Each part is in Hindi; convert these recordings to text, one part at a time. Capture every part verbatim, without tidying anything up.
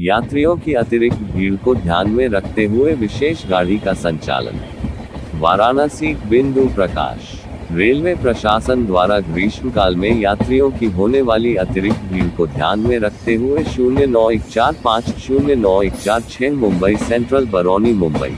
यात्रियों की अतिरिक्त भीड़ को ध्यान में रखते हुए विशेष गाड़ी का संचालन। वाराणसी बिंदु प्रकाश। रेलवे प्रशासन द्वारा ग्रीष्मकाल में यात्रियों की होने वाली अतिरिक्त भीड़ को ध्यान में रखते हुए शून्य नौ एक चार पाँच शून्य नौ एक चार छः मुंबई सेंट्रल बरौनी मुंबई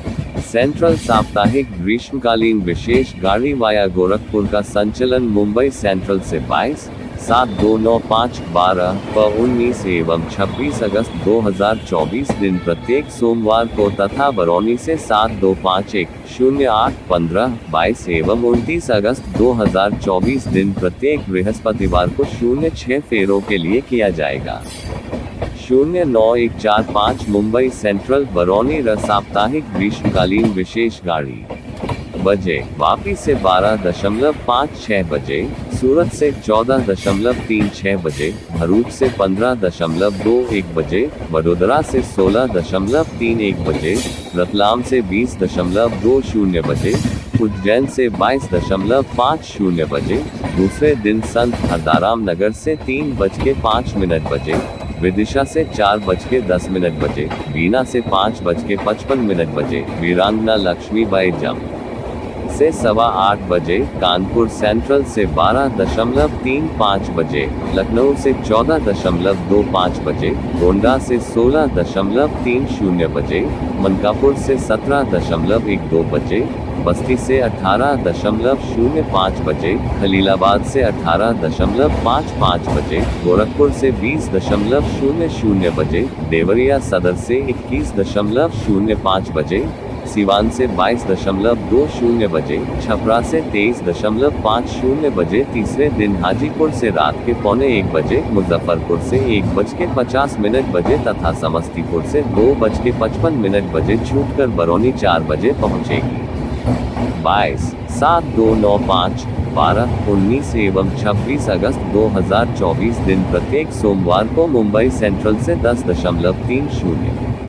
सेंट्रल साप्ताहिक ग्रीष्मकालीन विशेष गाड़ी वाया गोरखपुर का संचालन मुंबई सेंट्रल से बाईस सात दो नौ पाँच बारह व उन्नीस एवं छब्बीस अगस्त दो हज़ार चौबीस दिन प्रत्येक सोमवार को तथा बरौनी से सात दो पाँच एक शून्य आठ पंद्रह बाईस एवं उनतीस अगस्त दो हज़ार चौबीस दिन प्रत्येक बृहस्पतिवार को शून्य छः फेरों के लिए किया जाएगा। शून्य नौ एक चार पाँच मुंबई सेंट्रल बरौनी र साप्ताहिक ग्रीष्मकालीन विशेष गाड़ी बजे वापी से बारह दशमलव पाँच छः बजे, सूरत से चौदह दशमलव तीन छः बजे, भरूच से पंद्रह दशमलव दो एक बजे, वडोदरा से सोलह दशमलव तीन एक बजे, रतलाम से बीस दशमलव दो शून्य बजे, उज्जैन से बाईस दशमलव पाँच शून्य बजे, दूसरे दिन संत हरदाराम नगर से तीन बज के पाँच मिनट बजे, विदिशा से चार बज के दस मिनट बजे, बीना से पाँच बज के पचपन मिनट बजे, वीरांगना लक्ष्मीबाई जम से सवा आठ बजे, कानपुर सेंट्रल से बारह दशमलव तीन पाँच बजे, लखनऊ से चौदह दशमलव दो पाँच बजे, गोंडा से सोलह दशमलव तीन शून्य बजे, मनकापुर से सत्रह दशमलव एक दो बजे, बस्ती से अठारह दशमलव शून्य पाँच बजे, खलीलाबाद से अठारह दशमलव पाँच पाँच बजे, गोरखपुर से बीस दशमलव शून्य शून्य बजे, देवरिया सदर से इक्कीस दशमलव शून्य पाँच बजे, सिवान से बाईस दशमलव दो शून्य बजे, छपरा से तेईस दशमलव पाँच शून्य बजे, तीसरे दिन हाजीपुर से रात के पौने एक बजे, मुजफ्फरपुर से एक बज के पचास मिनट बजे तथा समस्तीपुर से दो बज के पचपन मिनट बजे छूटकर बरौनी चार बजे पहुंचेगी। बाईस सात दो नौ पाँच बारह उन्नीस एवं छब्बीस अगस्त दो हज़ार चौबीस दिन प्रत्येक सोमवार को मुंबई सेंट्रल से दस दशमलव तीन शून्य